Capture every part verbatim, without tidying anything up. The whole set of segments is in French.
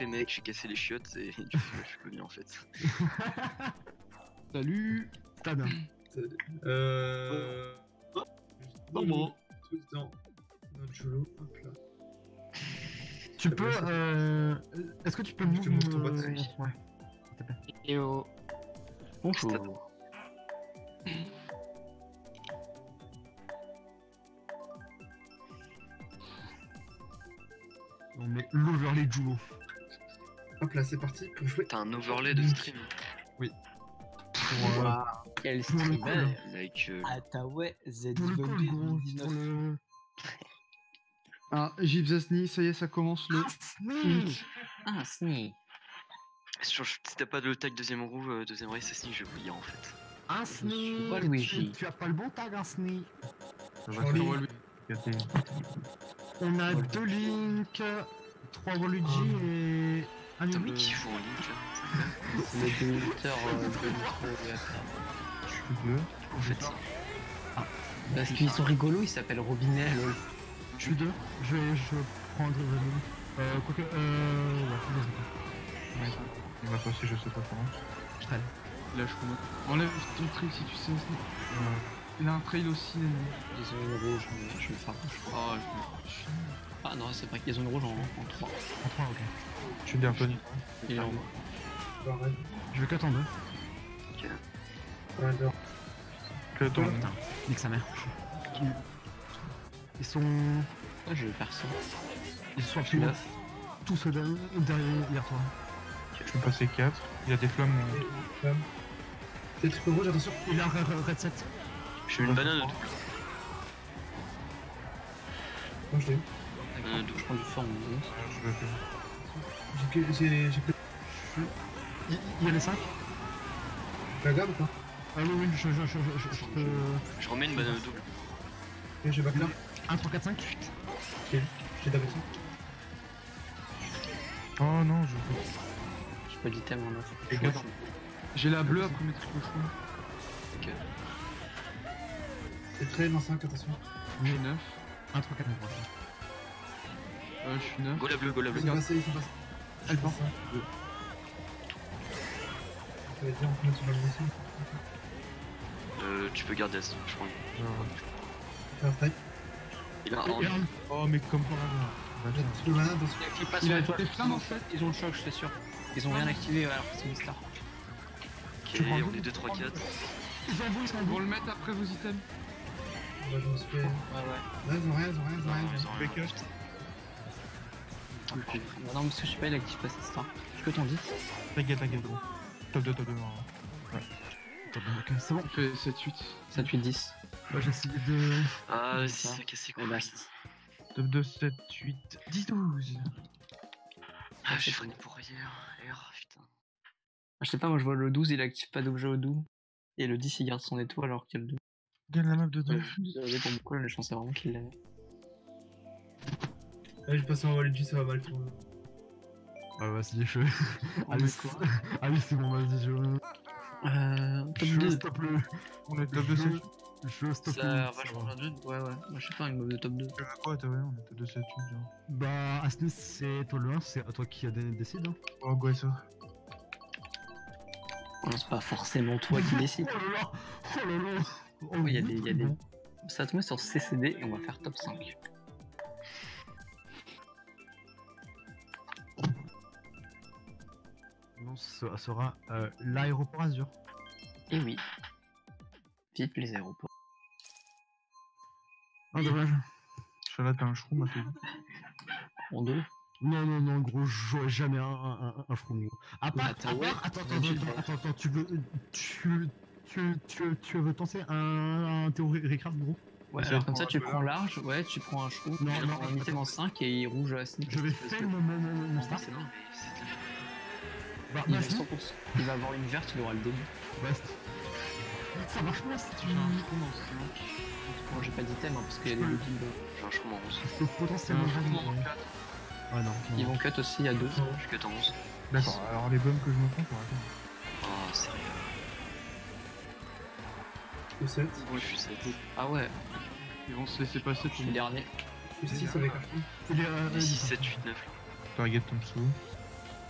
après mec, j'ai cassé les chiottes et du coup je suis connu en fait. Salut. T'as bien. Euh... Non, bon. Tout dans notre jolo, hop là. Tu peux, euh... Est-ce que tu peux Tu montres ton me... pote. Ouais. s'il te plaît. Et oh. Bonjour. On met l'overlay de Julo. Hop là, c'est parti pour jouer. T'as un overlay de stream. Oui. Pour, euh, Quel pour le streamer. call. Mec, euh, Ah t'as ouais, Z Pour le call, vingt-deux gros. Pour dix-neuf. le... Ah, Gypsasni, ça y est, ça commence le. Sneak. Ah, Sni. si t'as pas de tag deuxième roue, euh, deuxième race, c'est si je vais bouillir en fait. Un Sneak. pas Luigi. Tu, tu as pas le bon tag, un Sneak. Ça va sur lui. On a deux Link, trois Waluigi et un Putain, mais Link. qui fout en link là? C'est le débuteur de micro. Je suis deux. En fait, Parce qu'ils sont rigolos, ils s'appellent Robinet, lol. Je suis deux. Je vais, je vais prendre le Link. Euh, quoique, euh... Ouais, je sais pas. Il va passer, je sais pas comment. Je traîne. Là, je connais. Enlève ton trail si tu sais. Il a un trail aussi. Les zones rouges, je vais le faire. Oh, je... Ah non, c'est pas qu'il y a zone rouge en, en trois. En trois, ok. Je suis bien Tony. Il est en Pareil. Je vais cut en deux. ok. Ouais, d'accord. Que ton. Putain, nique sa mère. Ils sont... Ah, je vais faire ça. Ils sont Je suis absolument neuf. tous derrière, derrière toi. Je vais passer quatre. Il y a des flammes. euh, C'est le truc rouge, attention. Il a un red set. Je fais une banane double. Moi je l'ai eu. Banane double. Je prends du fort en deux. Je vais faire. J'ai que. J'ai j'ai que. Il il y a les cinq. La gamme ou pas? Ah oui, oui, je, je, je, je, je peux... Je remets une banane double. Ok, j'ai back là. un, trois, quatre, cinq. Ok, j'ai d'abord ça. Oh non, je. J'ai pas d'item en neuf. Et quatre. J'ai la bleue après mes triple cheveux. Ok. C'est très dans cinq, attention. Je suis neuf. un, trois, quatre, cinq. Euh, je suis neuf. Go la bleue, go la Ils bleue. sont passés, ils sont passés. Elle part. Ça va être bien, on peut mettre sur la moitié. Euh, tu peux garder ça, je crois. Fais un strike. Il a un Et orange. un, Oh, mais comme par hasard. J'ai tout le mana, attention. Qui passe Il sur a la toile. des flammes en fait. Ils ont le choc, je suis sûr. Ils ont rien activé alors que c'est une star. Ok, on est deux, trois, quatre. ils ont vous, ils sont Ils vont vous. le mettre après vos items. Moi je me suis fait. Ouais, ouais. Là, ils ont rien, ils ont rien, ils ont rien. Non, ils ont rien. Fais quatre. Bah non, parce que je sais pas, il active pas cette star. Je peux t'en dire. T'inquiète, t'inquiète, gros. Top deux, top deux. Ok, c'est bon. Il fait sept huit. sept, huit, dix. Bah, j'ai essayé de... Ah, C'est si, ça. c'est cassé Et quoi. basta. Top deux, sept, huit, dix, douze. Ah, j'ai freiné pour hier. R, putain. Je sais pas, moi je vois le douze, il active pas d'objet au doux. Et le dix, il garde son étoile alors qu'il y a le douze. Gagne la map de deux. Ouais, je suis désolé pour beaucoup, là, je pensais vraiment qu'il l'avait. Allez, je passe en Waluigi, ça va mal tourner. Ouais, vas-y, je... On Allez, met c'est- quoi Allez, c'est bon, vas-y, je... Euh. Top Je deux. stoppe le... On est top deux, Je- sept. Je stoppe le... Ça va ça vachement va. bien de Ouais, ouais. Moi je sais pas, une mauvaise de top deux. Tu veux quoi, toi? Ouais, on est top deux, sept, huit, genre. Bah, Asnis, c'est toi le un, c'est à toi qui a dé- décide. Hein. Oh, quoi, ça? Non, c'est pas forcément toi qui décide. Oh là là. Oh là là. Oh, Oh, il y a des. oui, Il y a des... bon. Ça te met sur C C D et on va faire top cinq. Non, ce sera euh, l'aéroport Azur. Et oui. Vite les aéroports. Ah, dommage. Je suis là, t'as un shroom, ma fille. En deux. Non, non, non, gros, je jouerai jamais un, un, un, un front, gros. À part, Attends, à ouais. part, attends, attends, Ouais, attends, attends, attends, tu veux, tu, tu, tu, tu veux tenter un, un théorie Recraft, gros? Ouais, Ça alors prend comme ça un tu peu prends large, ouais, tu prends un chou, Non, tu non, prends un item en cinq et rouge à sneak. Je vais faire mon, mon, mon, mon start. C'est bon. Mais c'est de la Bah, Il, bah, va si, cent pour cent. Il va avoir une verte, il aura le début. best. Ça marche pas si tu... J'ai un trou dans ce match. Moi j'ai pas d'item hein, parce qu'il y a des peux- lobbies. J'ai un chromo en rose. Je peux potentiellement... Un trou gagner, en mais- quatre. Ah non, non. Ils vont cut aussi à deux. Je suis que en onze. D'accord, alors les bombes que je me prends, faut arrêter. Oh, sérieux. Je suis sept. Oui, je suis sept. Ah ouais, Ils vont se laisser passer je pour suis moi. dernier. Je suis six avec un chou. Il est, euh, six, dix. sept, huit, neuf là. Target en dessous.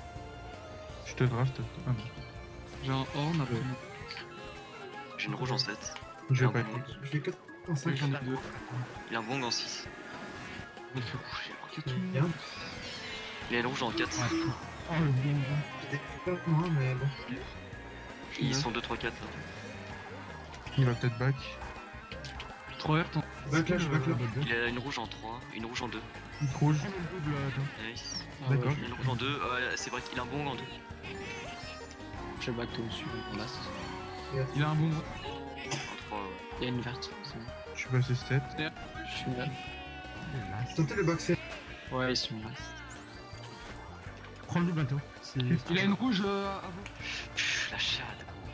Je te draft. Ah non. J'ai un horn après. J'ai une rouge en sept. Je Il a vais un pas bong. Je fais quatre en Oui, cinq. j'en ai deux. Il a un bong en six. Je me fais coucher. Ok, tout le Bien. monde. Il a une rouge en quatre. Oh le bien, bien. J'étais pas moi, mais bon. Ils sont deux, trois, quatre. là. Il va peut-être back. trois heures, t'en. Backlash, backlash. Il a une rouge en trois, une rouge en deux. Rouge. Prends le double, attends. Nice. Ah D'accord. ouais, Une rouge en deux, ouais, c'est vrai qu'il a un bong en deux. Je back toi dessus, on passe. Il a un bon. En trois, ouais. Il y a une verte, c'est bon. Je suis passé sept. Je suis neuf. Tentez le back set. Ouais, ils sont là. Prends le double, attends. C'est. Il a une rouge euh, à vous. Pff, la chatte.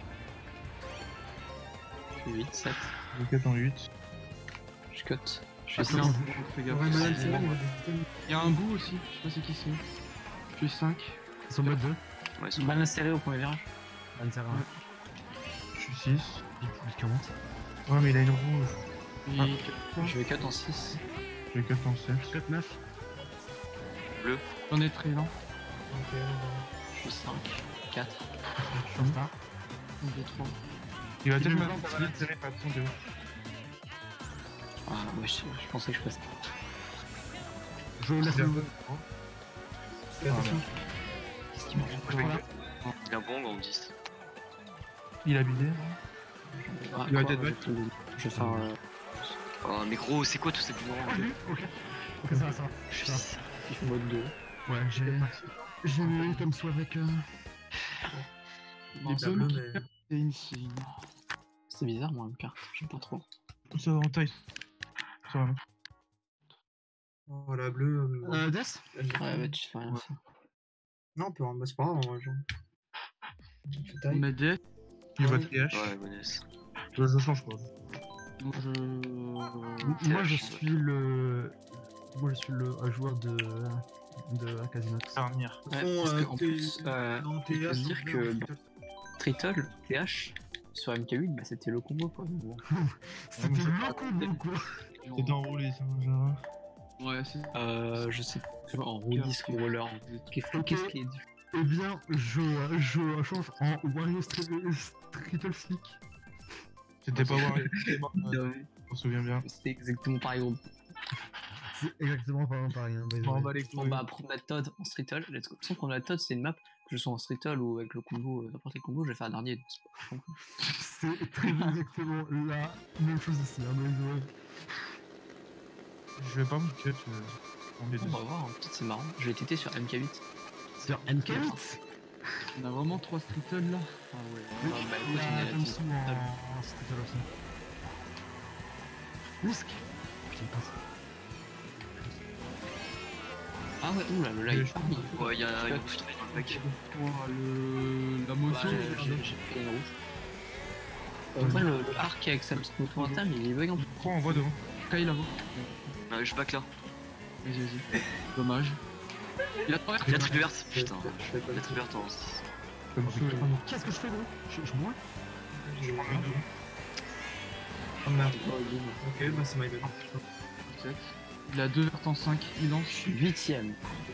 Je suis huit, sept. Je quatre en huit. Je cut. Je suis Ah, c'est un six. bout, fais gaffe. Ouais, Madame c'est Simon, bon. il va décider. Il y a un bout aussi, je sais pas c'est qui c'est. Je suis cinq. Ils sont mode deux. Ouais, ils sont Mal inséré au premier virage. Un terrain. Je suis six. Vite, vite, comment Ouais, mais il a une rouge. Et Ah. Je vais cut en six. Je vais quatre en sept. quatre neuf. bleu. J'en ai très lent. Ok, bon. Je suis cinq. quatre. Je suis en star. un, deux, trois. Il va Il peut-être est me mort, faire tirer pas de son de haut. Ah ouais, je, je pensais que je passais. Je laisse Bien. le. Fais attention. Qu'est-ce qui mange Je vais Il a un bong en dix. Il a bidé. Ah, Il va quoi, être back. je vais- Je vais faire. euh, Oh, mais gros, c'est quoi tous ces bouillons Ah, lui Ok. Ok, ça va, ça va. Je suis Ça. six. Je suis mode deux. Ouais, j'ai. J'ai eu comme soit avec. Euh... Les C'est bleu, hommes mais. qui c'est insane. C'est bizarre, moi, M K. J'aime pas trop. Ça va en taille. Ça va. Oh, la bleue. euh, Euh, Death elle- Ouais, bah tu fais rien faire. Non, on peut. bah, c'est pas grave, moi, genre. Je On taille. a des. Il va T H. Ouais, bonus. Je, je change pas. Donc je. Moi, je suis le. Moi, je suis le un joueur de. de Casinox. Charnière. Ouais, Font, parce euh, qu'en T- plus, euh, Non, il faut T H, se dire bleu, que ouais, dans Tritle, T H, sur M K huit, bah, c'était le combo quoi. Donc, bon. C'était mais c'est le combo, quoi. C'est enroulé, ça, Java. Ouais, c'est. Euh, je sais pas, en roue disque ou roller. Qu'est-ce Ok. qu'est-ce qui est différent? Eh bien, je, je change en Wario Stri- Triple Slick. C'était pas voir. Je m'en souviens bien. C'était exactement pareil gros. C'est exactement pas pareil. Hein, by the Bon, way. bah, les On va prendre la Todd en Streetle. Let's go. De toute façon, prendre la Todd, c'est une map. Que je sois en Streetle ou avec le combo, euh, n'importe quel combo, je vais faire un dernier. donc c'est pas grave. C'est très exactement la même chose ici. Hein, by the way. Je vais pas me cut. euh, On est On deux. va voir, hein, peut-être c'est marrant. Je vais téter sur M K huit. Sur M K huit. On a vraiment trois Streetle là. Ah ouais. Oui, Ah, bah, il y écoute, on est a la comme team. sous en Streetle aussi. Whisk. Putain, passe. Ah ouais, oula, le live. Je- Ouais, il y a une rouge très dans le bac. Toi, le. La Bah, motion. j'ai j'ai- j'ai pris une rouge. En vrai, le, le arc avec sa petite moto interne, il est bug un peu. Pourquoi on voit devant? Kyle là-bas. Ah, je back là. Vas-y, vas-y. Dommage. Il a trois Il a triple verte. Je Putain. je fais pas Il a le triple verte en six. Comme ça. Ah, mais qu'est-ce que je fais, gros Je, je bois Je prends le deux. Oh merde. Oh, Guillaume. Ok, bah c'est my bad. sept. Il a deux vertes en cinq. Il lance. Je suis huitième.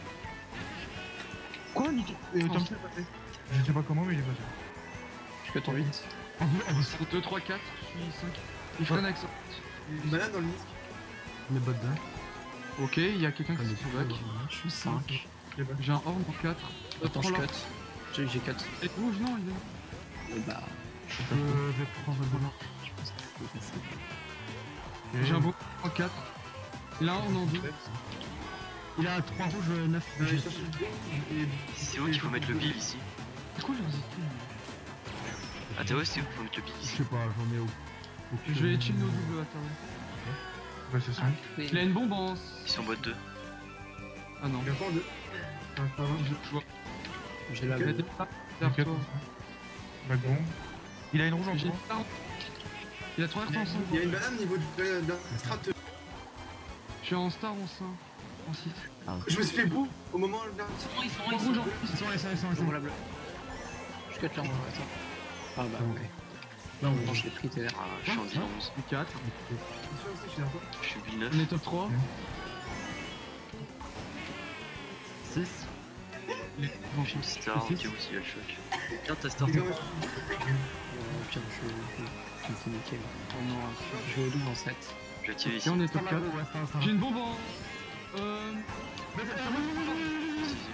Quoi, Nick Euh, Tom est passé. Je sais pas comment, mais il est passé. Je suis que ton huit. En vrai, en vrai, Sur deux, trois, quatre. Je suis cinq. Il freine avec ça. Une banane dans le disque. les bottes d'un. Ok, il y a quelqu'un qui se back. Je suis cinq. Je back. J'ai un horn en quatre. Attends, je cut. J'ai j'ai cut. Et rouge, non, il est. Euh, Bah, Je vais prendre le bonheur. je pense que c'est facile. J'ai un bon en quatre. Là, on en deux. Il a trois rouges, neuf. Euh, je cherche une bleu et- C'est où qu'il faut mettre le bill ici? Pourquoi j'ai hésité? Ah, t'es où c'est où qu'il faut mettre le bill Je ici? sais pas, j'en ai où. Je vais chill nos doubles à terre. Bah, c'est cinq. Il a une bombe en. Ils sont en mode deux. Ah non. Il y a encore deux. Ah, pardon. Je je vois. J'ai la Il y a bleue. des pas Il a derrière quatre toi. en cinq. Back bon. Il a une rouge en J'ai trois. une arme. Il a trois Il y vertes a- en cinq. il y a une banane au niveau de de la strat. Je suis en star en cinq. En six. Je me suis fait beau au moment où le Ils sont, En rouge en Ils sont, ils sont, ils sont, ils Ils sont sont. la bleue. Je cut là, on va ça. Ah bah, ok. Non, Non, mais je l'ai pris, t'es l'air. Ah, je suis en bill onze. Du quatre. Je suis derrière toi. Je suis bill neuf. On est top trois. six. Les... Bon, J'ai une star, ok, aussi, il y a le choc. Tiens, ta star. Les gars, ouais, Euh, Pire, je je- je me fais nickel. Oh non, Je vais au douze en sept. J'ai activé et ici. on est Ça top va, quatre. ouais, ça va, ça va. J'ai une bombe en... Euh... Mais, euh, oui, oui, oui, oui, oui,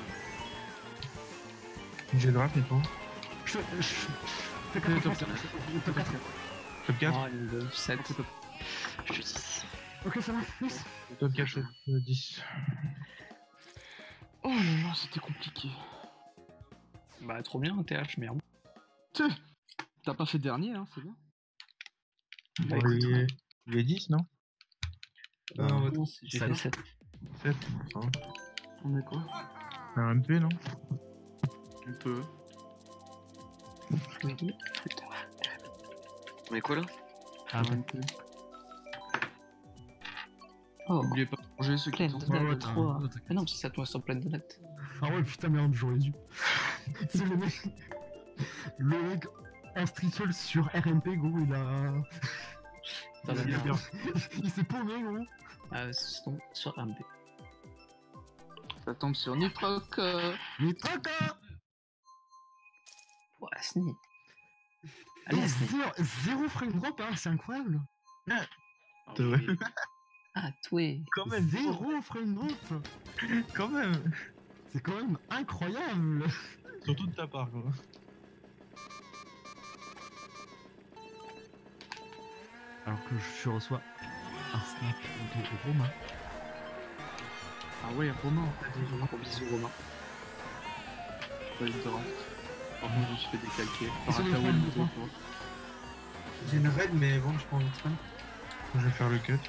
oui. J'ai draft et toi. Je fais je fais C'est quatre, top je fais quatre. top quatre. Top quatre. Ah, une deux, sept. Je suis dix. Ok, ça va, nice. Top quatre, sept, euh, dix. Oh là là, c'était compliqué. Bah, trop bien, T H, merde. Tch, t'as pas fait dernier, hein, c'est bien. Bah, Bon, écoute, il, est... il est dix, non? Euh, on va non, c'est- j'ai fait sept. sept. Ça va. On est quoi? C'est un M P, non? Un peu. Oui, putain. On est quoi là? Ah, Un peu. Oh, N'oubliez pas de manger ceux qui pleine sont... de ouais, ouais, dates, t'as- trois. ouais, t'inquiète. Ah non, parce que ça tourne sur pleine de dates. Ah ouais, putain, merde, j'aurais dû. C'est le mec. Le mec en street soul sur R M P, gros, il a. Dans la il, a- merde. il s'est paumé, gros. Ah, c'est tombé sur R M P. Ça tombe sur Nitroc. euh, Mais traca. Oh, Asni. Mais Allez, Asni. zéro, zéro frame drop, hein, c'est incroyable. C'est vrai. Ah, toi. Quand même, Zéro frame drop. Quand même. C'est quand même incroyable. Surtout de ta part, quoi. Alors que je reçois un snap de Romain. Ah ouais, Romain. Gros bisous, Romain. Ouais, il te rend. Par contre, je me suis fait décalquer. Ils Par sont un les Tawel femmes, de toi. fois. J'ai une raid, mais bon, je prends le train. Je vais faire le cut.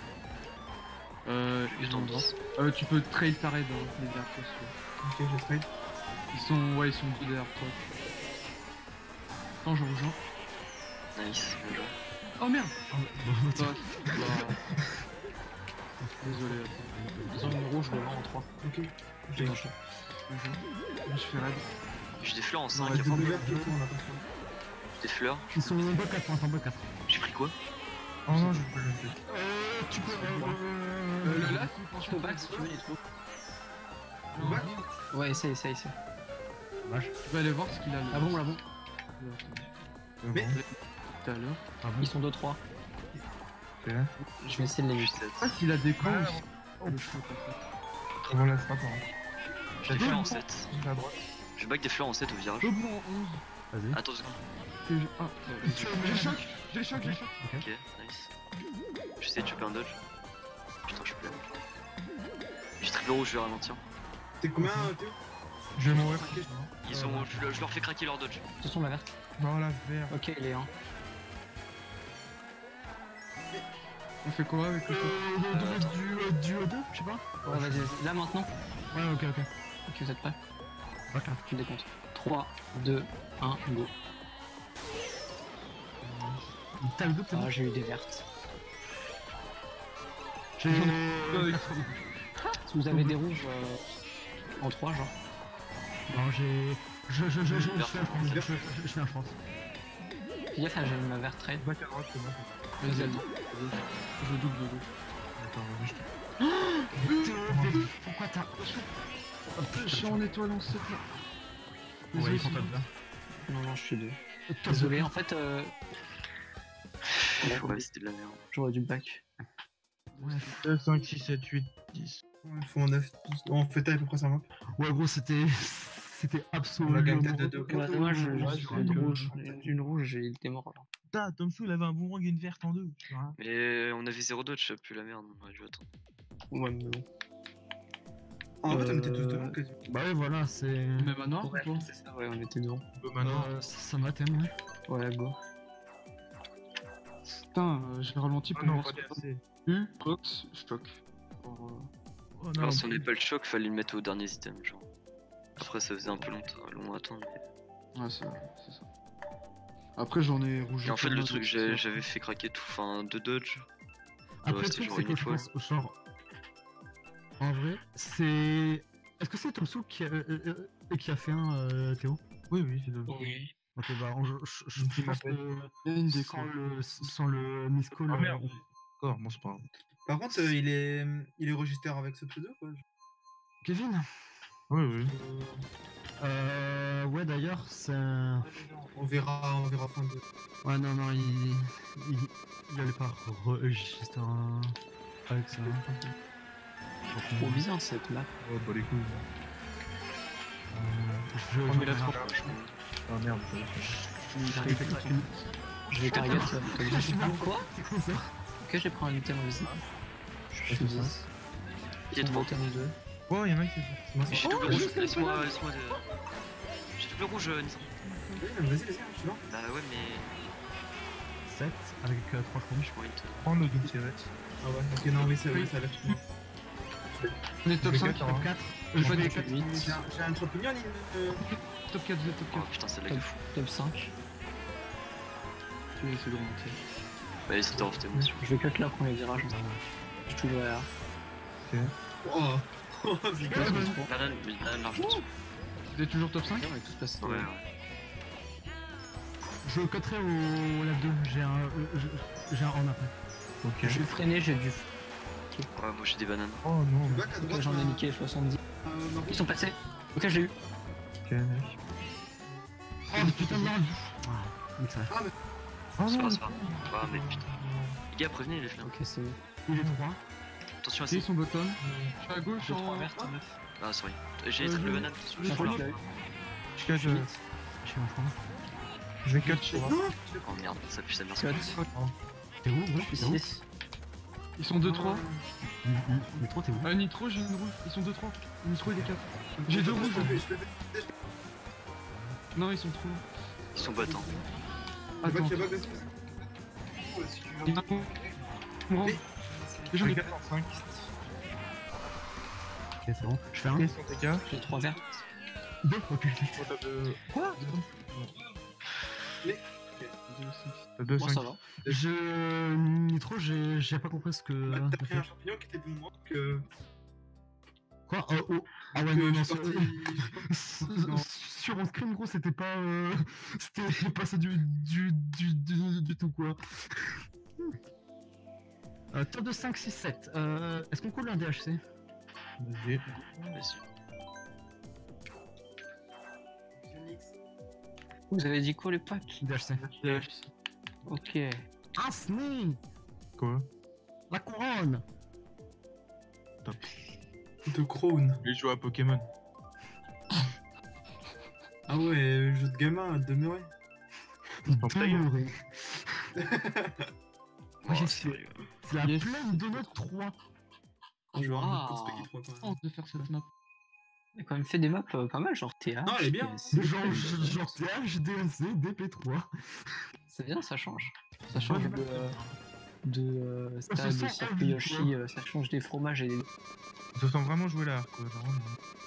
Euh, Je ils t'en ont... dix. euh, tu peux trail ta raid, hein, les derrière toi. si tu veux. Ok, je trade. Ils sont... Ouais, ils sont deux derrière toi. Attends, je rejoins. Nice, bien joué. Oh merde. Ah, bon, Bah, bah... Désolé, attends. Ils ont une rouge devant en trois. Ok. J'ai J'ai lâché. Je me suis fait raid. J'ai des fleurs en un cinq. double J'ai vert qui tourne, attention. des fleurs. Ils sont en bas quatre, en bas quatre. J'ai pris quoi? Oh non, je peux le cut. Euh, tu peux. Euh, Euh, le last, Tu peux back si tu veux, les trous. Non, Back Ouais, essaye, essaye, essaye. tu vas aller voir ce qu'il a. le Ah bon, là bon. Mais- Tout à l'heure. Ah bon. Ils sont deux trois. C'est là. Je vais essayer de les Je suis muter. sept. Ah, s'il a des camps Ah, aussi. Oh, le choc, en fait. On va la strap, hein. J'ai des fleurs en sept. À droite. Je back des fleurs en sept au virage. Oh bon, onze. Vas-y. Attends deux secondes. Que je- Ah, j'ai choc, j'ai choc, j'ai choc. Ok, nice. J'essaie de choper un dodge. Putain, je suis plus. J'ai triple rouge, je vais ralentir. T'es combien, Théo? Je vais mourir. Ils ont, je, le- je leur fais craquer leur dodge. Ce sont la verte. Non, la verte. Ok, il est un. On fait quoi avec le choc? Euh, du, du, du deux, je sais pas. Ouais, vas-y, vas-y. Là maintenant. Ouais, ok, ok. Ok, vous êtes prêts? Ok. Je décompte. trois, deux, un, go. T'as le deux, t'es Ah, bon. j'ai eu des vertes. J'ai. Si vous avez des rouges euh, en trois, genre. Non, j'ai. Je, je, je, je, je fais un France. Je, je, je fais un France. Fais gaffe, là, j'ai ma verte trade. Back à droite, c'est bon. Vas-y, attends. Je double de gauche. Attends, vas-y, je te- Théo, mais pourquoi t'as. Je suis en étoile en sept là. Ouais, Désolé, ils sont pas bien. Non, non, je suis deux. Top Désolé, deux. en fait, euh, Ouais, c'était de la merde. j'aurais dû back. deux, cinq, six, sept, huit, dix. Ouais, faut en neuf. On fait à peu près ça map. Ouais, gros, c'était. C'était On va absolument. gagner peut-être de deux. Ouais, moi, je, Ouais, je sur suis une une rouge. Une rouge, il était mort. Là. Putain, Tomsou, il avait un boomerang et une verte en deux. Mais on avait zéro dodge, ça pue la merde. On aurait dû attendre. Ouais, mais bon. En fait, on était Euh, tous devant quasi. Bah, ouais, voilà, c'est. Même à noir ou Ouais, quoi? c'est ça, ouais, on était devant. Bah, maintenant, Euh, ça ça m'a thème, ouais. Ouais, go. Putain, euh, j'ai ralenti ah pour non, voir pas ce que assez. U, Prox, choc. Pour, euh, Oh, non, Alors, si on n'avait pas le choc, fallait le mettre au dernier item, genre. Après, ça faisait un peu long, long à attendre. Mais... Ouais, c'est c'est ça. Après, j'en ai rouge. Et en fait, le truc, j'ai- j'avais fait craquer tout, enfin, deux dodge. Après, Ouais, le c'était truc, genre c'est une que je étoile. pense, genre. En vrai, c'est. Est-ce que c'est Tomsou qui a, euh, euh, euh, qui a fait un euh, Théo? Oui, oui, c'est deux. Oui. Ok, bah, on- je, je, je, Qui je pense m'appelle. que. Il y a une Sans déco. le, sans le Miss Call. Ah euh, merde. on- D'accord, bon, c'est pas grave. Par contre, euh, il est il est register avec ce pseudo quoi. Kevin? Oui, oui. Euh, ouais, d'ailleurs, c'est un... On verra, on verra fin de. Ouais, non, non, il... Il, il allait pas registre un... avec ça. Trop bizarre cette map. Oh, bah les couilles. Euh, je, Oh, je mais la regarde. trop. Ah merde. Je vais target ça. Je suis mort. Quoi? C'est quoi ça? Ok, j'ai pris un item invisible. Je suis dix. Il y a trois. deux. Oh, y'en a qui Mais j'ai double rouge, laisse-moi, laisse-moi de... J'ai double rouge, euh, Nissan. Vas-y, vas-y, je suis là. Bah ouais, mais... sept avec euh, trois Je chromes. point. euh, prends le double tirette. Ah ouais, ok, non, oui, c'est vrai, ça a l'air. On est top Je vais cinq. quatre, hein. Top quatre. Je Je vais vais top quatre. huit. J'ai un- j'ai un champignon, il. euh, Top quatre, vous êtes top Oh quatre. putain, c'est lag de fou. Top cinq. Je vais essayer de remonter. Bah allez, c'était off, t'es bon. Je vais cut là, premier virage. Je suis toujours là. Oh, oh, c'est Ouais, grave. c'est trop. Banane, mais banane large dessus. Vous êtes toujours top cinq? Non, mais tout se passe. Ouais, ouais. Je cutterai au lab deux. J'ai un... euh, je- J'ai un en après. Ok. Je suis freiné, j'ai du. Ouais, moi j'ai des bananes. Oh non. Back à Ok, droite, j'en ai euh, niqué soixante-dix. euh, Marco. Ils sont passés. Ok, j'ai eu. Ok, mec. Oh putain de merde. Ah, mais ça. Ah, mais. Oh C'est non. pas, c'est pas. Ah, mais putain. Les gars, prévenez les flammes. Ok, c'est bon. Il est trois. Attention à Et ça. ils sont bottom. Je suis à gauche J'ai trois en... vertes, neuf. Ah, sorry. J'ai Euh, les triple je- bananes. Attention, je je J'ai suis un là. truc, là. Je cache. Je euh, suis Je suis en front. Je vais catch. Non, Oh merde, ça pue sa mère. Cut. T'es où, gros? Je suis T'es où? six. Ils sont deux trois. Métro, t'es où? Ah, Nitro, j'ai une rouge. Ils sont deux trois. Nitro, il est quatre. J'ai deux rouges. Je peux- je peux- Non, ils sont trop. Ils sont battants. je peux- Attends. je peux- vas-y, vas-y. Il y en a un. Moi. Mais- Et j'en ai quatre en cinq. Ok, c'est bon. Je fais un. Et son T K. J'ai trois vertes. Deux. Ok. Oh, t'as deux. Quoi? T'as deux Moi, cinq. ça va. Je. Nitro, j'ai j'ai pas compris ce que. Bah, t'as T'as pris fait. un champignon qui était plus moi que. Quoi? Oh, oh. Ah ouais, que non, je non, suis c'est- parti. Non. sur mon screen, gros, c'était pas. euh, C'était pas ça du, du, du, du, du tout, quoi. Euh, top de cinq, six, sept. Euh, Est-ce qu'on coule un D H C? Vas-y. Vas-y. Vous avez dit quoi, les potes? D H C. Ok. Ah, Snee! Quoi? La couronne! De Crown. Je vais jouer à Pokémon. Ah ouais, jeu de gamin, demeurer. Demeuré. Oh, j'ai sérieux. C'est la Yes. plaine de notre trois. Je vais Ah. avoir pour Spaghetti trois, quand même. Honte de faire cette map. Il a quand même fait des maps euh, pas mal, genre T H. Non, elle est bien. P S C. Genre, genre T H, D L C, D P trois. C'est bien, ça change. Ça change Ouais, de, euh, de euh, Ça stade, se de sent circuit envie, Yoshi, quoi. euh, ça change des fromages et des... Je sens vraiment jouer là, quoi. Vraiment.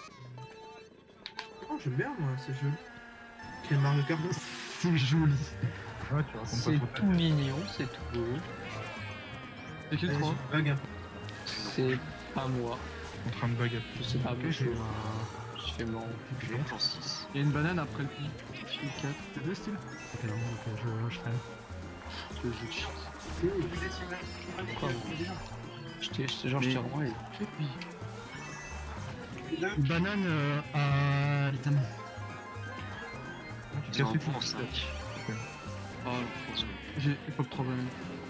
Oh, j'aime bien, moi, ce jeu. Quel Mario Kart. C'est joli. Ouais, tu racontes C'est pas tout mignon, c'est tout beau. Et quel Allez, trois? je bug un peu. C'est pas moi. en train de bagarre. Je sais pas, Ok, moi, je, j'ai un. je fais mon... Je rouge en six. Il y a une banane après le pi. Je suis quatre. T'es deux styles? Ok, non, ok, je, je traîne. Je vais juste. Vous étiez là. Quoi, moi J'étais j'étais genre, j'étais roi et... Et puis. Banane euh, à l'item. Ils ont un point en cinq. Oh, j'ai pop trois bananes.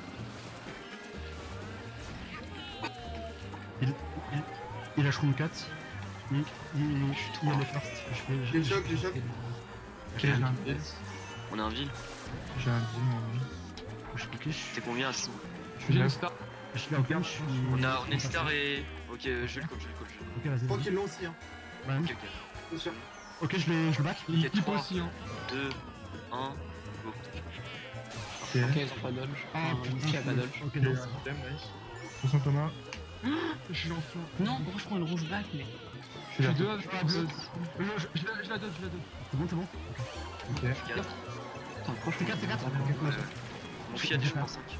Il a Shroom quatre. Il, il, il, il a les first. Je fais. Les chocs, les chocs. Ok, j'ai un, On est un ville. j'ai un dim. Je, ok, je, T'es combien à six? Je suis J'ai une neuf. star. je suis là, ok, je suis. On a, on est star et. Ok, euh, je vais le call, je vais le call. Je... Ok, vas-y. Je crois vas-y. qu'ils l'ont aussi, hein. Banane. Ok, ok. Bien sûr. Ok, je l'ai je le back. Il Ok, type trois. aussi, hein. deux, un, go. Ok. Ok, ils ont pas dodge. Ah, Enfin, putain. Luffy a pas dodge. Ok, J'ai non. un item, nice. Attention Thomas. Je suis en flanc. Non, pourquoi je prends une rouge back, mais... Je Je suis suis là. deux, je Ah, suis bleu. deux. Je- Je la je la donne, je la donne. C'est bon, c'est bon. Ok. quatre. Attends, pourquoi je C'est quatre, c'est quatre. Euh, Mon Fiat, je prends cinq.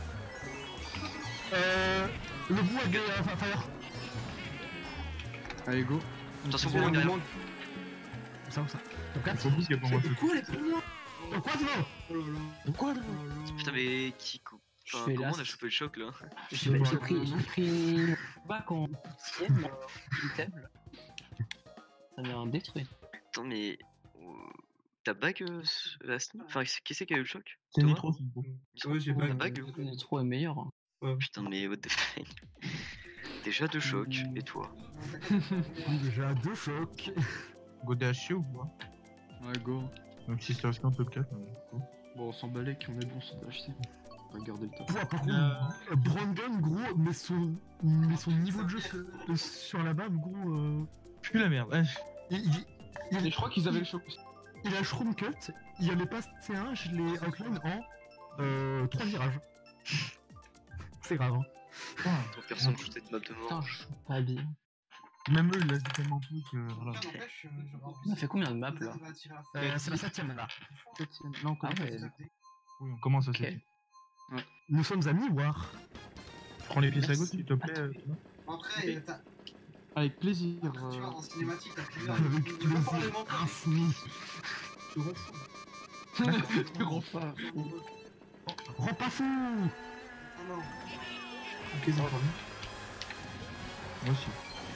Euh. Le bout avec euh, fa- fire. Allez, go. Attention J'ai pour moi un derrière. moment- Ça ou ça? Top quatre. Faut qu'il y a pour moi De tout. quoi, les pour moi? Top quoi, c'est bon? Oh là là. De quoi là? Oh là là. Putain, mais qui. co- Je Enfin, fais comment là. on a chopé le choc là? J'ai j'ai pris, j'ai pris une back en deuxième, euh, item, là. Ça vient détruire. Attends, mais. euh, T'as bug euh, la snipe? Enfin, qui c'est qui a eu le choc? C'est Thomas Nitro, c'est bon. Nitro Ouais, j'ai T'as bug. bug ou- Nitro est meilleur. Hein. Ouais. Putain, mais what the fuck. Déjà deux chocs, et toi? Déjà deux chocs. Go D H C ou quoi? Ouais, go. Même si ça reste un top quatre. mais go. Bon, on s'en balait qu'on est bon sur D H C. Regardez le top. Ouah, par contre, euh, Brandon, gros, mais son, mais son niveau de jeu sur, euh, sur la map, gros, euh, Plus la merde. Ouais. il, il, il- Et je crois qu'ils avaient le choc aussi. il a Shroom Cut, il avait pas C un, je l'ai outline en euh, trois virages. C'est grave, hein. Putain, Trop personne shoot cette map de mort. Putain, je suis pas bien. même eux, ils laissent tellement peu que voilà. On a fait combien de maps là? Euh, c'est la septième là. Septième. Non, Ah comment ouais. Oui, on commence à Ok. septième. Nous sommes amis, War. Prends les pièces à gauche, s'il te plaît. euh, Après, t'as- Avec plaisir. tu vois, euh, en cinématique, t'as plusieurs. Avec Tu veux pas plaisir vraiment faire infini. tu rends fou. Grand pas. Rends pas fou. Ah non. Ok, c'est pas grave. Moi aussi.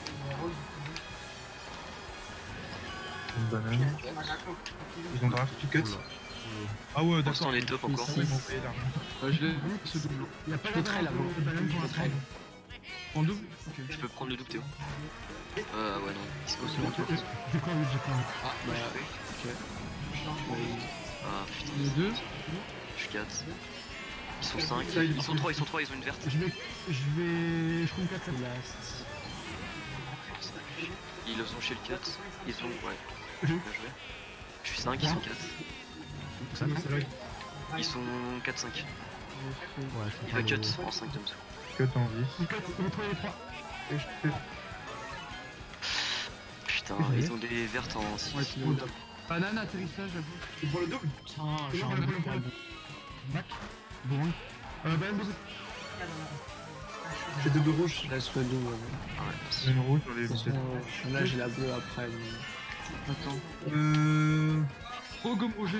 Une banane. Ils ont draft. Tu cut. Ah ouais, Pour l'instant, d'accord. on est top encore. Ici. Ils m'ont payé là. Euh, je l'ai vu, ce double. Il y a pas Je le trail, là, de bro. banane pour Je le trail. l'instant. En double. Ok. Je peux prendre le double Théo. Euh, ouais, non. Il se pose C'est bon, le J'ai j'ai pas envie, j'ai pas envie. Ah, bah, Ok. ok. Ah putain, Les deux. je suis quatre. Ils sont cinq. Ils sont trois, ils sont trois, ils ont une verte. Je vais. Je vais. Shroom Cut cette Last. Ils ont chez le quatre. Ils ont. Ouais. Je- Bien joué. Je suis cinq, ils sont quatre. Ça C'est vrai. Ils sont quatre cinq. Ouais, je Il va cut en cinq de dessous. Que t'en vis. Il cut, il est trois, il est trois. Et je fais. Putain, Désolé. ils ont des vertes en six. Ouais, tu l'as. Banane, atterrissage, à vous. Tu prends le double. Putain, C'est j'en bon, ai bon, même bon, pas. bon. Back. Bon. Euh, banane double. J'ai double rouge. Je laisse le double. Ah ouais, merci. Une rouge sur les De toute façon, euh, là j'ai la bleue après. mais- Attends. Euh. Oh, gomme Roger.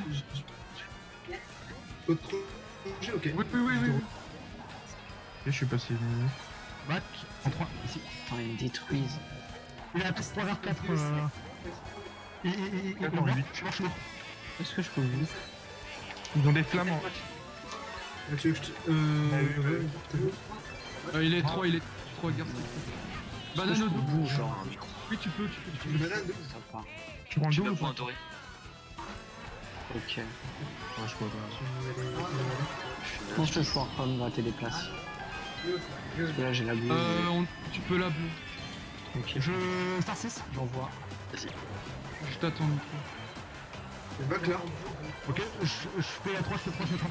Autre rouge, ok. Oui, oui, oui, oui. oui. Je suis passé. Back. En trois. Ici. Putain, ils me détruisent. Il a trois vers quatre. Euh... Et, et, et, et, quatre et, en et, huit. je marche lourd. Est-ce que je peux vous? Ils ont des flammes. Ah, tu veux que je te. Euh. Ah oui, oui. ouais, t'as vu Euh, il est trois, il est trois, garçon. Banane au double. Bouge, genre. Oui, tu peux, tu peux. Tu Tu veux peux. une banane double. Ça part. Tu prends le Tu double vas ou pour pas? un doré. Ok. Ouais, je crois pas. Je Je pense suis que je vais pouvoir pas me gratter des places. Parce que là j'ai la bleue. Euh, on- tu peux la bleue. Ok, Je. Star six. j'envoie. Vas-y. Je t'attends, Nico. Je back là. Ok. Je, je fais la trois, je fais trois, je fais trois.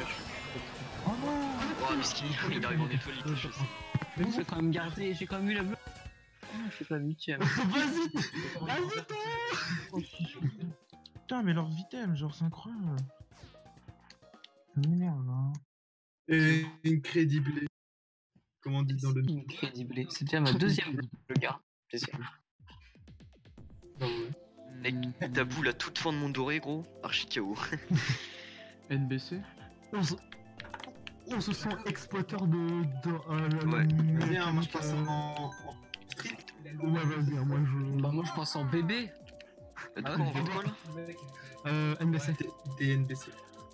Oh, Miskin, il arrive en étoile, il touche aussi. Je vais quand même garder, j'ai quand même eu la bleue. Ah, je suis pas huitième. Vas-y. Vas-y, toi. Putain, mais leur vitem, genre, c'est incroyable. Ça m'énerve, hein. Et incrédible. Comment on dit dans le. Incrédible. C'est déjà ma deuxième bleue, le gars. Deuxième. Ah ouais. Mec, ta boule à toute fin de mon doré, gros. Archi K O. N B C. On se, on se sent exploiteur de. de euh, la- Ouais. la Viens, moi je mécanique, passe euh, en. en street. Ouais, vas-y, hein, moi je. Bah moi je passe en bébé. De Ah quoi, ouais, on voit quoi là? Euh, N B C. T N B C.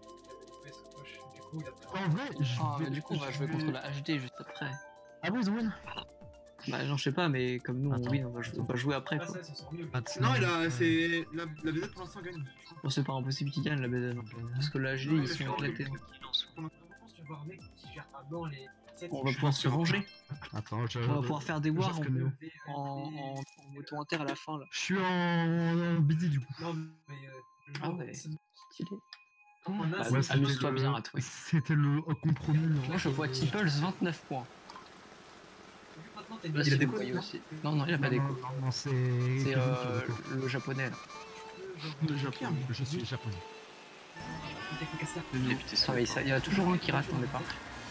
En vrai, je Ah vais. bah du coup on va jouer contre la H D juste après. Ah bon, ils ont win. Bah non je sais pas mais comme nous on Attends. win on va jouer, on va jouer après quoi. Ah, tu- Non, il a. C'est. La, la B Z pour l'instant gagne. Bon c'est pas impossible qu'ils gagnent la B Z. Parce que la H D ils sont éclatés. On va pouvoir se venger. Attends, je. On va pouvoir faire des je wars en, reconnais. en, en, en moto inter à la fin là. Je suis en. busy du coup. Ah ouais, stylé. Bah, Ouais, c'était amuse-toi le- bien à toi. C'était le euh, compromis. hein. Moi je vois Tipples vingt-neuf points. Là, Il a c'est des le coups, voyou non aussi. Non non il a pas Non, des non, coups. non, non, c'est. C'est Kevin euh, qui a des coups. le japonais là. Le Japon. Je suis japonais. Les butés Ça sont va, il ça- il y a toujours un qui rate en départ.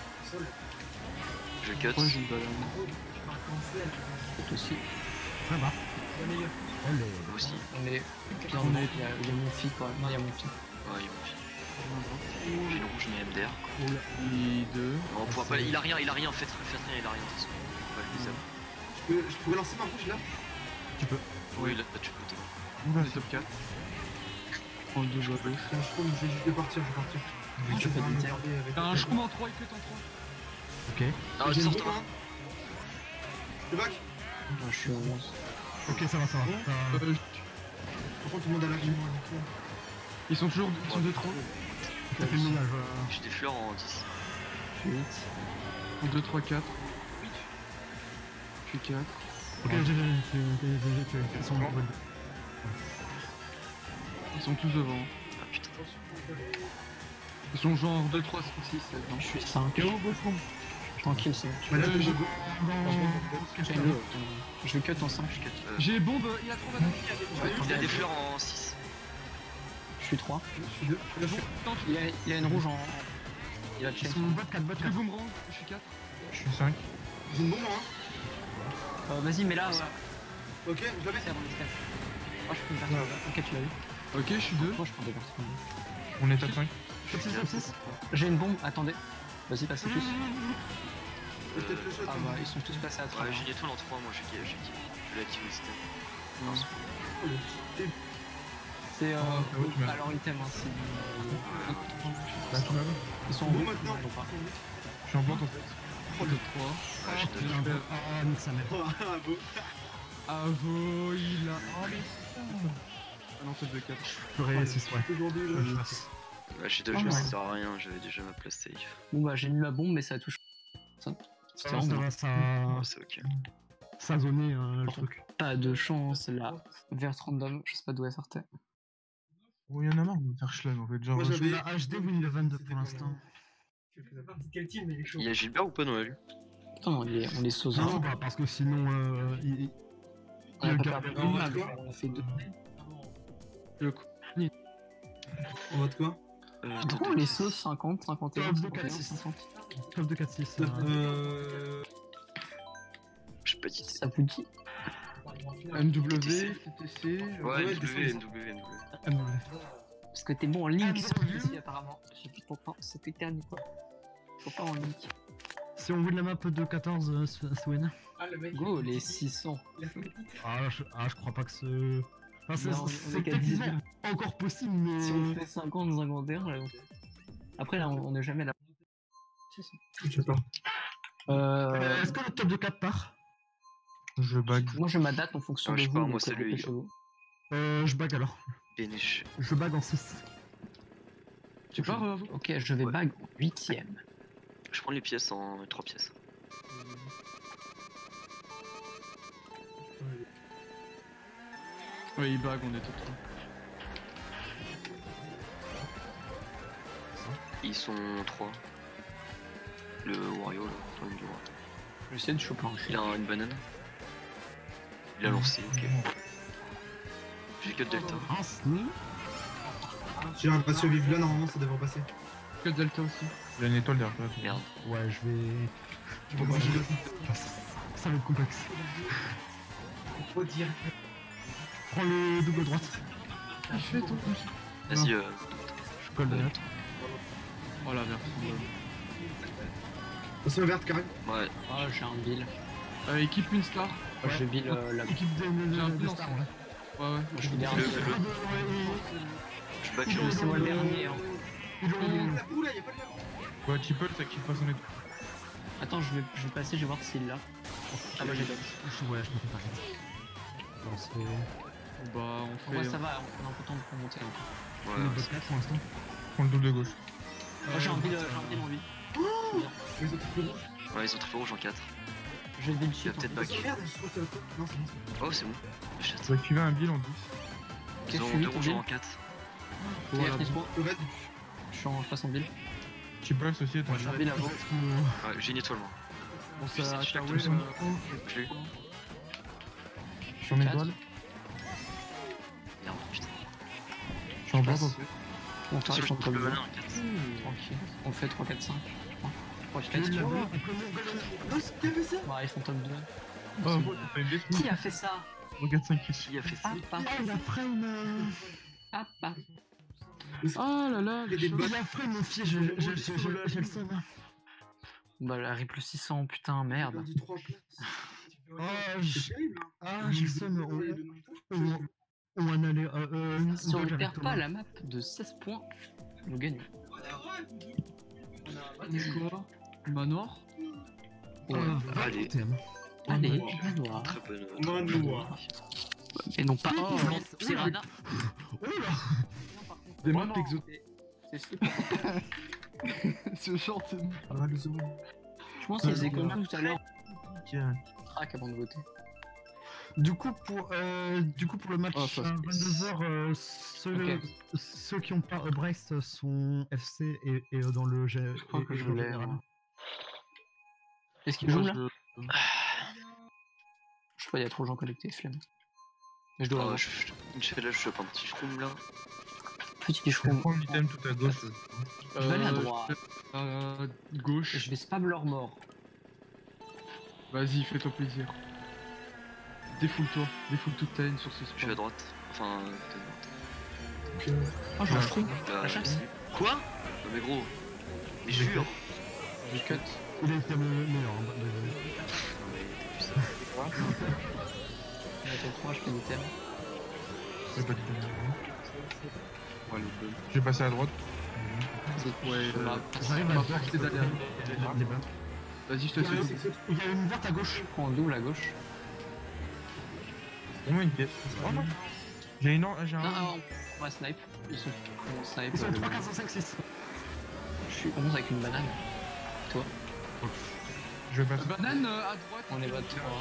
Je cut. Ouais, j'ai une banane. Peut aussi. Ah bah. Moi Allez. aussi. On est bien en haut, il y a, il y a mon fille quand même. Non il y a mon fille. Ouais, il est J'ai le rouge, mais M D R. quoi. I deux. Non, on pourra pas. Il a rien, il a rien, faites, faites rien, il a rien de toute façon. On va le désarmer. Je peux- je pourrais lancer ma rouge là. Tu peux. Oui, là, tu peux te. On est top quatre. En deux joueurs. Je crois que je vais je vais partir, je vais partir. Ah, je fais vais des me tirs. garder avec- T'as un shroom en trois, il fait en trois. Ok. Ah, J'ai je une sors bombe, toi. hein. Le bac. Ah, je suis au onze. Ok, ça va, ça va. T'as- Euh, Par contre, tout le monde a la vie. ils sont toujours ils sont deux trois. T'as fait le ménage. euh. J'ai des fleurs en dix. Je suis huit. En deux, trois, quatre. Je suis quatre. Ok, j'ai, j'ai, j'ai, j'ai, j'ai, j'ai, ils sont en Ils sont tous devant. Ah putain. Ils sont genre deux, trois, cinq, six, sept. Je suis cinq. Tranquille, c'est bon. Bah là, Euh, je j'ai- J'ai le- Je vais cut en cinq. Euh, J'ai bombe, il a trop battu. Il y a des fleurs en six. Je suis trois. Je suis deux. Je suis deux. Il a, il a une rouge en. Il a Ils chain. sont bot quatre, bot J'ai quatre. boomerang, je suis quatre. Je suis cinq. J'ai une bombe, hein. Euh, Vas-y, mais là, ouais. Ok, je la mets. C'est avant l'escalade. Moi, je prends une partie. Ok, tu l'as vu. Ok, je suis deux. Moi, je prends des parties. On est top cinq. Top six, top six. J'ai une bombe, attendez. Vas-y, passez tous. Je vais peut-être le shot. Ah hein. bah, ils sont tous passés à Ouais, travers. j'ai une étoile en trois, moi j'ai j'ai je l'ai activé le système. Oh, le petit- C'est euh. Ah, ouais, tu m'as- Alors, item, hein, c'est. Bah, tu m'as vu. Ils sont en Bon, haut. maintenant. Ils sont pas. Je suis en blanc en fait. deux, trois. Ah, j'ai deux. Putain, de- Ah, nique sa mère. Oh, ah, beau. Avo, il a. Oh, mais putain. Ah non, c'est deux, quatre. Je ferai six, ouais. Aujourd'hui, Je là. passe. Bah, j'ai deux Ah, jeux, ça ouais. sert à rien, j'avais déjà ma place safe. Bon, bah, j'ai mis ma bombe, mais ça a touché. Ça. Ça C'était va, ça vraiment va, ça, Ouais, c'est ok. ça a zoné euh, le truc. pas de chance là. Vert random, je sais pas d'où elle sortait. Oh, il y en a marre de me faire schlag en fait. Genre, Moi, je- j'avais- La H D win le vingt-deux pour l'instant. Quel team, mais il est chaud. Il y a Gilbert ou pas Noël? Putain, on est, on est sauce. Non, bah, parce que sinon, euh, il- il- On a le pas gars- perdu on une va map, de quoi on a fait deux. Le coup. On va de quoi? Euh, Pourquoi on est sauce cinquante, cinquante et un, Top de cinquante et un, quatre six. cinquante? top de quatre six. Euh. J'ai pas dit. Ça vous dit? M W, T T C. Ouais, ouais, M W, descends, M W, M W. M W. Parce que t'es bon en link Ah, sur bon, P C apparemment. Je sais plus pourquoi, c'était dernier quoi. Faut pas en link. Si on win la map de quatorze, euh, c'est c'est win. Go les six cents. Ah je, ah, je crois pas que ce. Enfin, c'est Non, on est- c'est on est qu'à techniquement encore possible, mais. Si on fait cinquante, cinquante et un, là, on- après là on on est jamais là. Je sais pas. Euh, Euh, Est-ce que le top de quatre part? je bug. moi je m'adapte en fonction Ah, de je sais vous. pas, moi, donc, c'est euh, lui. dépêchez-vous. Euh, je bag alors. Péniche. Je bag en six. Tu pars, euh, vous Ok, je vais Ouais. bag en huitième. Je prends les pièces en trois pièces. Ouais, il bag, on est top trois. Ils sont trois. Le Wario là, enfin, le Wario. Je vais essayer de choper un Il chien. a une banane. Il a lancé, ok. J'ai que Delta. Ah, sneak. J'ai un pas survivre là, normalement ça devrait passer. Que Delta aussi. Il y a une étoile derrière toi. Merde. Ouais, je vais. Je vais passer. Ça va être complexe. Faut dire. Prends le double droite. Il fait ton plus. Vas-y, euh, Je colle de l'autre. Oh la version. Attention verte carré. ouais. Ah, j'ai un bill. Euh, équipe une star. Moi, je bill euh, la. Équipe de, de, J'ai un de, de plan, Star, ça. ouais. Ouais, ouais. Moi, je suis dernier. Le- Ah, le- de- ouais, Je back Ils le ont- C'est moi le dernier. Hein. ils ont- ils ont- Oula, y'a pas de map. Ouais, Chiple, ça kill pas son étoile. Attends, je vais, je vais passer, je vais voir s'il l'a. Ah bah j'ai gagné. Je- Ouais, je me fais pas chier. On se fait. Bah, on En fait. vrai, ça va, on a un peu de temps pour monter. Encore. On Ouais, est ouais. bot quatre pour l'instant. Prends le double de gauche. Moi, j'ai un bill, euh, j'ai un bill en vie. Les autres trucs rouges. Ouais, ils ont triple rouge en quatre. Je vais bill Il y a suite. peut-être hein. back. Attention, merde, je trouve que c'est la faute. Non, c'est bon. c'est bon. Oh, c'est bon. Achète. Tu vas activer un bill en dix. Ok, Ils je ont suis deux huit en rouges en bill. quatre. Et Voilà. F trois. Le red. Je suis en, je passe en bill. Chiple aussi est en J'ai un bill avant. Euh, Ouais, j'ai une étoile moi. On Je sais, s'est je suis Tower. acteur, euh, Je l'ai eu. Je suis en étoile. Merde, putain. Je suis en blanc passe. aussi. On Attention, fait je sur triple le banane en quatre. Tranquille. On fait trois, quatre, cinq. trois, Tu quatre, l'as tu vu, vois. on peut le- Non, c'est qui a fait ça? Ouais, ils font top deux. Oh, t'as une déce. Qui a fait ça? Regarde cinq kills. Qui a fait ça? Papa. Ah, il a frame. euh, Papa. Oh là là, Il y a les des choses. Il a frame, mon fils, j'ai j'ai- j'ai- j'ai- j'ai le seum. Bah, la rip plus six cents, putain, Il a merde. perdu trois places. Oh, C'est je- terrible. hein. Ah, j'ai le seum. on- Ouais, le nom. ou, ou un aller. Euh, euh, Si on dodge ne avec perd Thomas. pas la map de seize points, nous gagnons. C'est quoi Manoir Ouais. Euh, Allez. vingt et un. Allez, manoir. Très bonne. Manoir. Et non pas Oh, Piranha. oui, Piranha. Oh là. Des Oh maps non, exotiques. c'est- c'est super. Ce genre de... Ah, le second. Je pense qu'ils faisaient comme tout à l'heure. Tiens. Track avant de voter. Du coup, pour, euh, du coup, pour le match Oh, ça, à c'est- vingt-deux heures, euh, ceux, Ok. ceux qui ont pas euh, Brest sont F C et, et euh, dans le G. Je crois et- que et je dans le l'ai. général. moi. Est-ce qu'il joue Moi, là je... Je sais pas, il y a trop de gens connectés, flemme. Mais je dois Ah, avoir. je, je, je fais là, je chope un petit shroom là. Petit Je shroom. prends l'item tout à gauche. Je vais aller à Euh, droite. À gauche. Je vais spam leur mort. Vas-y, fais-toi plaisir. Défoule-toi. Défoule toute ta haine sur ce Je suis à spot. droite. Enfin, euh, de droite. Ah, je shroom. Euh, La chasse. Quoi? Non mais gros. Mais jure. J'ai cut. Il a été le meilleur. hein, désolé. Non mais t'as vu ça. Il y a trois, je fais l'item. J'ai pas d'item. Ouais, le bon. Je vais passer à droite. Ouais, euh, J'arrive on à va faire forcer d'aller à les- les bains. Vas-y, je te Il y a- laisse. Il y a une verte à gauche. Je prends un double à gauche. Au moins une pièce. Oh non. J'ai une. J'ai Non, un. non, on va snipe. Ils sont on snipe. Ils sont euh, trois, quatre, cinq, six. Je suis onze avec une banane. Toi, Je vais passer. Banane euh, à droite. on est va trois.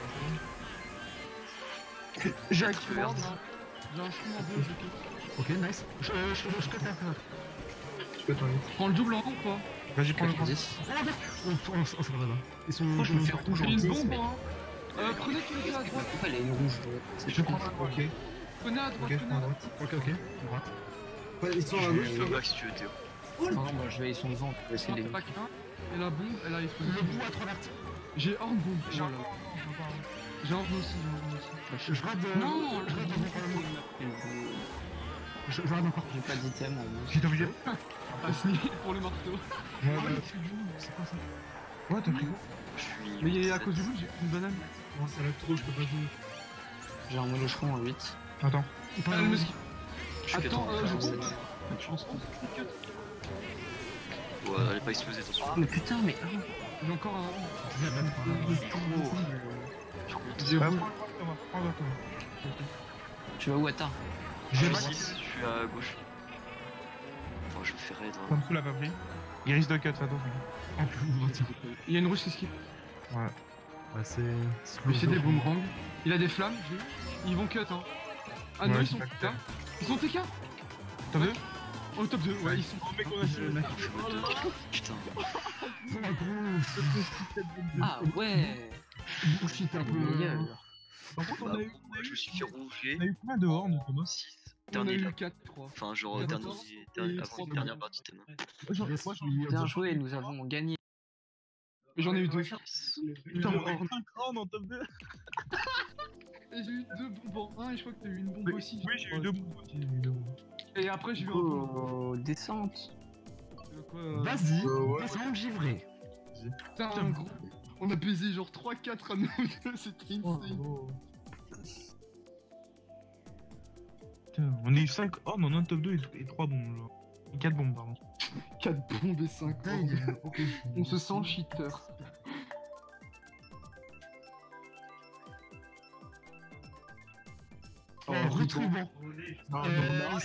J'ai un Quatre kill. vertes. J'ai un chou en bleu, je Ok, nice. Je, je, je, je cut la fleur. Je peux t'en aller. Prends le double en haut ou pas? Vas-y, prends le quatre grand. dix. Oh, la verte. On, on, on, on s'en va là. Ils sont. Pourquoi je me fais rouge en J'ai une dix, bombe, mais- hein. Euh, prenez quelqu'un à droite. Pourquoi elle est une rouge? C'est Je prends la Ok, Prenez à droite, ok, je prenez prends à à droite. droite. Ok, ok. Droite. Ouais, ils sont à Je gauche. suis back si tu veux Théo. Non, non, moi je vais, ils sont devant, on peut essayer Non, de les. t'as pas qu'un. Et la bombe, elle a explosé. Le bout à trois vertes. J'ai hors bombe. J'ai Voilà. encore. J'ai hors aussi, j'ai hors aussi. Je rate de. Non, je rate de. Je, je rate encore. J'ai pas d'item en plus. J'étais obligé. Ah, sneak pour le marteau. Ouais, Ah, ouais. mais c'est du loup, c'est quoi ça? Ouais, t'as pris quoi? Je suis. Mais il y a- à cause du loup, j'ai pris une banane. Non, ça lève trop, je peux pas jouer. J'ai un mono en huit. Attends. Il parle Ah, le de- mosquito. Je suis Attends, euh, je quatorze. bombe. Je pense que Ouais, elle est pas explosée, attention. Ah, mais putain, mais. ah, j'ai encore un. Je vais mettre un- Je remonte. J'ai Bah, rouge. prends le droit, Thomas. Prends le droit, Thomas. Tu vas où, Atta? Je J'ai suis max. six, je suis à gauche. Oh, je me fais raid. hein. Comme tout l'a pas pris. Il risque de cut, fais attention. En plus, on retire. Il y a une rouge qui skip. Ouais. Ouais, c'est. Mais c'est des boomerangs. Il a des flammes, j'ai vu. Ils vont cut, hein. Ah non, Ouais, ils sont c'est T K. pas Ils sont T K. T'as vu? Oh, top deux. Ouais, ils sont. Oh, mec, on a su. Je me deux. Putain. La grosse. Ah ouais! Bullshit un peu. Meilleur. Par contre, on Bah, a eu. moi, je me suis fait rouger. On a eu combien de horns, Thomas? six. On a Dernier là. eu quatre, je crois. Enfin, genre, Il y a dernier, quatorze dernier, et avant trois une dernière bonnes. partie de thème. Moi, j'en- Je moi, j'en- suis- Bien joué, nous avons gagné. Mais j'en ai eu deux. Yes. Putain, on a eu cinq horns en top deux. Et j'ai eu deux bombes en un et je crois que t'as eu une bombe aussi. Oui, j'ai eu deux bons aussi. j'ai eu deux bons. Et après, j'ai eu un bombe. Oh, descente. Quoi, euh, Vas-y, Euh, ouais. descends, givré. Putain, un gros. On a baisé genre trois quatre à nous deux, c'était insane. Oh. Putain, on a eu cinq horns en un top deux et trois bombes, genre. Et quatre bombes, pardon. quatre bombes et cinq Dingue. Ok. On se sent cheater. Oh, Oh, Rutruban. Ah, Euh,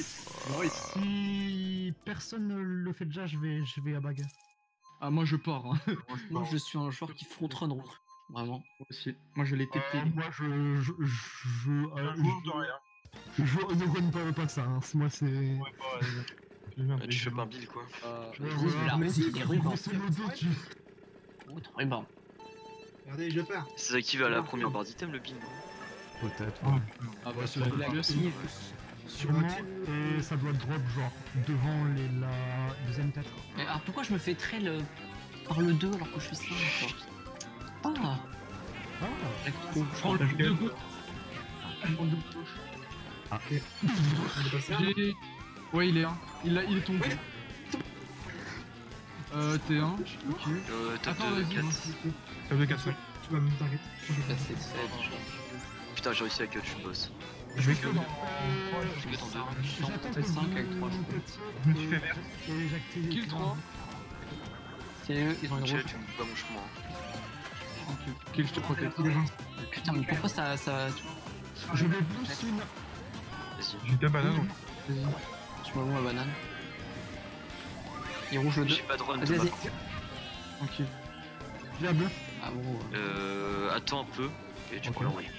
Si personne ne le fait déjà, je vais, je vais à bague. Ah, moi je pars, hein. Moi, je suis un joueur qui frontrun route. Vraiment. Moi aussi. Moi je l'ai Euh, tété. moi, je. Je. Je. euh, Un joueur de rien. je, je ne connais pas, pas ça. Hein. Moi, c'est. Ouais, bah, ouais, je vais Ah, tu chopes un bill quoi. Euh, Ouais, vas-y, voilà. la route, les rubans. Grosso modo, tu. Oh, t'as ruban. Regardez, je pars. C'est activé à la première barre d'item le bill. Peut-être. Ah bah sur sur la la signé. Sûrement. Et ça doit drop, genre, devant les, la deuxième tête. Mais alors pourquoi je me fais trail euh, par le deux alors que je suis cinq quoi? Ah! Ah. Je prends le de gauche. Je prends le de gauche. Ah. On est passé. J'ai. Ouais, il est un. Il, a... il est tombé. Euh, T un. Ok. Euh, top Attends, deux, vas-y. quatre. Top deux, quatre, cinq. Tu vas me target. suis passé de sept. Putain, j'ai réussi à cut, je suis boss. Je vais que dans. Je vais dans deux. J'attends C'est que cinq vous avec trois, je crois. pétiez Je me suis et- fait vert. et j'active Kill les trois. C'est eux, ils ont une Chill, rouge. tu me bats mon chemin. Ok. Kill, je te protège. Putain, mais pourquoi ça. ça... Je vais boost une. Vas-y. J'ai deux bananes. Vas-y. Tu m'as vu ma banane. Il rouge le deux. J'ai pas de run. Vas-y, de vas-y. map. Ok. J'ai un bluff. Ah bon. Euh. Attends un peu. Et tu Ok. peux l'envoyer.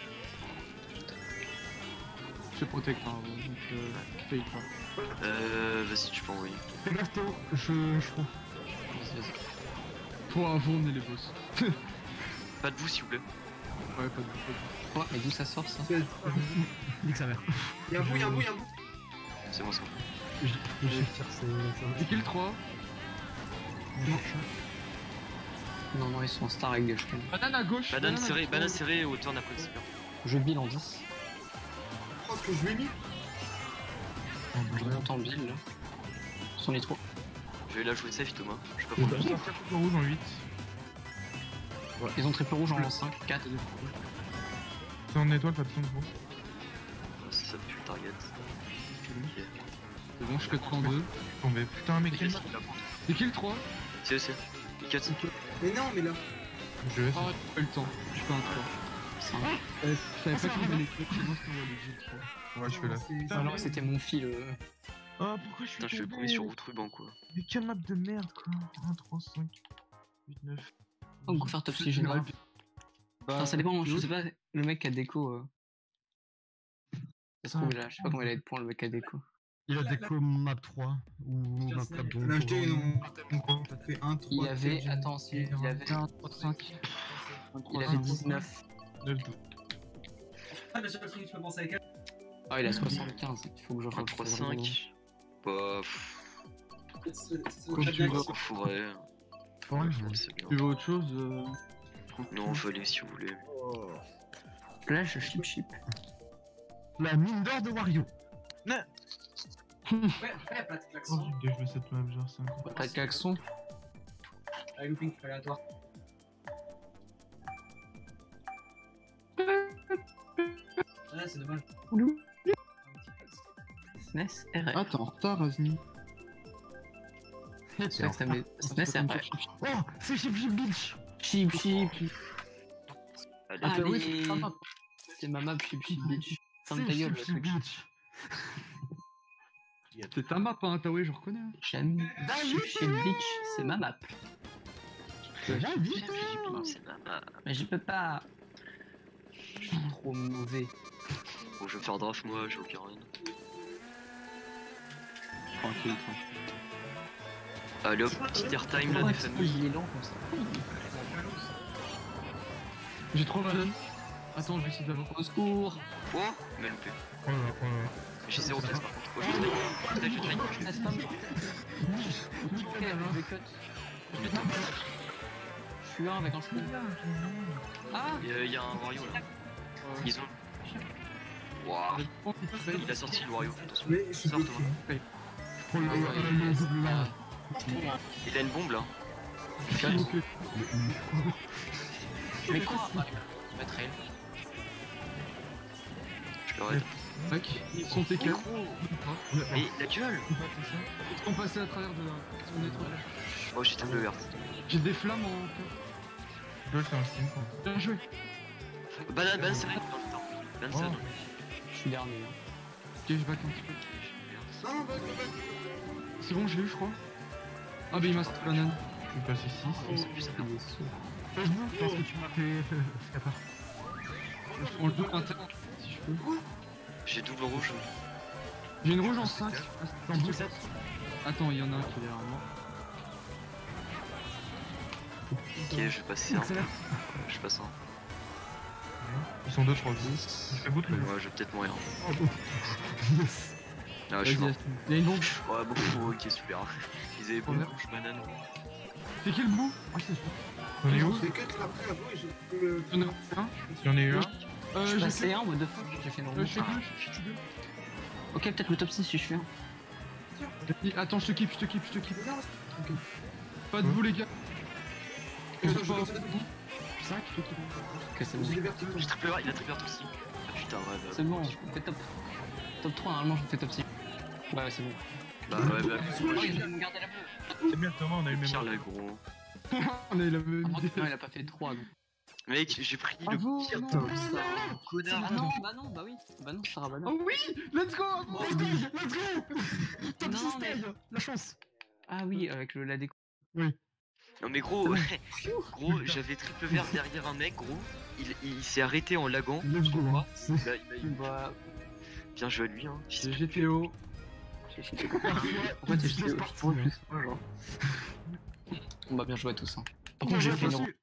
Je te protège, hein, donc euh, faille pas. Euh. Vas-y, tu peux envoyer. Fais gaffe Théo, je, je fonds. Vas-y, vas-y. Pour avant, on est les boss. Pas de vous, s'il vous plaît. Ouais, pas de pas de- Ouais, mais d'où ça sort ça? Nique sa mère. Y'a un bout, y'a un bout, y'a un bout. C'est bon, c'est bon. Je je vais faire c'est. Et kill trois. Non, non, ils sont en star avec des jetons. Banane à gauche. Banane à serrée, gauche. banane serrée au turn après, c'est bien. Je bill en dix. Oh, ce que je lui ai mis. Je monte en bill là. Son nitro. Je vais la jouer safe, Thomas. Je peux Je pas vais prendre. sortir triple rouge en huit. Ils ont triple rouge en cinq, quatre. C'est en étoile, pas de son gros. Ça pue le target. Ok. C'est bon, je suis quatre-vingt-deux. Tombé. Putain, mec, quel Et kill trois. C'est, c'est. Il quatre. Mais non, mais là. Je vais. Ah, j'ai pas eu le temps. Je fais un trois. cinq. Euh, je savais pas qu'il fallait que c'est moi qui envoie les G trois. Ouais, je fais là. C'est- Ah non, c'était mon fil. euh. Oh, pourquoi je suis Putain, je suis le tombé premier sur route ruban, quoi. Mais quelle map de merde, quoi. un, trois, cinq, huit, neuf. On peut faire top six général. Enfin, ça dépend, je sais pas, le mec à déco. Euh... Ça se trouve, il a- je sais pas combien il a de points le mec à déco. Il a déco map trois ou map quatre. donc On a acheté pour- une. Ça fait un, trois. Il y avait, quatre, attends, si, il y avait, un, trois, cinq. il avait dix-neuf. neuf, douze. Ah, le seul truc que tu peux penser avec elle. Ah, il a soixante-quinze, il faut que je un fasse trois cinq. Bah. pff, C'est- c'est- c'est Quand très tu bien. vas- On fourrait. Faudrait que je- C'est bien. Tu veux autre chose euh... Non, on veut aller si vous voulez. Là, je chip chip. La mine d'or de Wario. Ouais, ouais, plate Oh, klaxon. j'ai bien joué cette map, genre ça. Pas de klaxon. Avec looping aléatoire. Ouais, c'est dommage. S N E S R R. Ah, t'es en retard, Azni. C'est vrai que ça met. S N E S R R. Oh, c'est Chip Chip Beach. Chip chip. Allez, Ah, oui, Allez. c'est pas mal. C'est ma map chip chip bitch. Ferme C'est ta gueule, Chip le Chip truc. Beach. C'est ta map, hein, Taoué, je reconnais. hein. J'aime. Chip chip bitch, c'est ma map. Va vite. non, c'est ma- ma- Mais je peux pas. Je suis trop mauvais. Bon, je vais faire draft, moi, j'ai aucun run. Tranquille, tranquille. Allez hop, petit airtime là, des familles. Il est lent comme ça. J'ai trois bananes. Attends, je vais essayer d'avoir. Au secours. Oh, mais loupé. Oh là là, oh là là. J'ai zéro test par contre. Oh, je try, je try, je try. Ah, c'est pas moi. Ok, je vais cut. Je vais taper. Je suis un avec un cheveu. Ah. Il y a- il y a un Wario là. Ils ont. Waouh, il a sorti le Wario. Attention. Mais je suis Sors, bloqué. Thomas. Oh, le- le- le double là. Il a une bombe là. Mais quoi Je vais trail. Je le raid. Tac, ils sont T K. Mais la gueule. Ils sont passés à travers de la son étoile. Oh, j'ai triple verte. J'ai des flammes en. Je dois le faire un steam, quoi. Bien joué. Banane, banane serrée. Banane serrée. Je suis dernier. hein. Ok, je back un petit peu. Non, non, back, back. C'est bon, je l'ai eu, je crois. Ah, bah il m'a cette banane. Je vais passer six. C'est plus ça. Il est sous. Je pense que tu m'as fait. Scapper. Je prends le deux interne si je peux. J'ai double rouge. J'ai une rouge en cinq. En deux sept. Attends, il y en a un qui est derrière moi. Ok, je vais passer un. Accélère. Je passe un. Ils sont deux, trois, dix. Je fais bout, le Ouais, je vais peut-être mourir. Yes. Ah, je suis Vas-y, mort. Aston. Il y a une bombe. Ouais, bon, ok, super. Ils avaient bombe, je banane. C'est qui le bout Ah, c'est J'en ai où Je fais cut là après, avant et je peux le. Il y en a un. J'en ai eu un. Euh, Je suis j'ai passé fait. un, what the fuck. J'ai fait une Euh, roue. je fais deux, je fais deux. Ok, peut-être le top six si je fais un. Vas-y, attends, je te kippe, je te kippe, je te kippe. Non, ok. Pas de vous, les gars. Comme Je ça, sais je pas. comme ça, d'accord. cinq. Ok, c'est bon. J'ai les verticaux. J'ai triple verte, il a triple verte aussi. Ah, putain. putain, ouais, bah. C'est bon, on fait top. Top trois, normalement, je fais top six. Ouais, ouais, c'est bon. Bah, ouais, bah. Oh, moi, il j'ai vient de me garder la bleue. C'est bien, Thomas, on a eu le même. pire l'agro. On a eu la même Par contre, idée. non, il a pas fait trois. Donc. Mec, j'ai pris le Bravo, pire non, top non, ça, non. connard. Ah non, bah non, bah oui. Bah non, Sarah, bah non. Oh oui, let's go. Oh, Let's go, let's go. Top Non, six mais- stage, la chance. Ah oui, avec le, la déco. Non mais gros, gros, j'avais triple vert derrière un mec, gros. Il, il s'est arrêté en laguant. Let's go. hein. C'est- Il a- il a eu- Bah, Bien joué à lui, hein. C'est G T O. en fait, It's j'étais just au parti, fond, hein. plus moi, genre. Bon, bah, bien joué à tous. Hein. Par Bien contre, j'ai joué, fait une Fossu.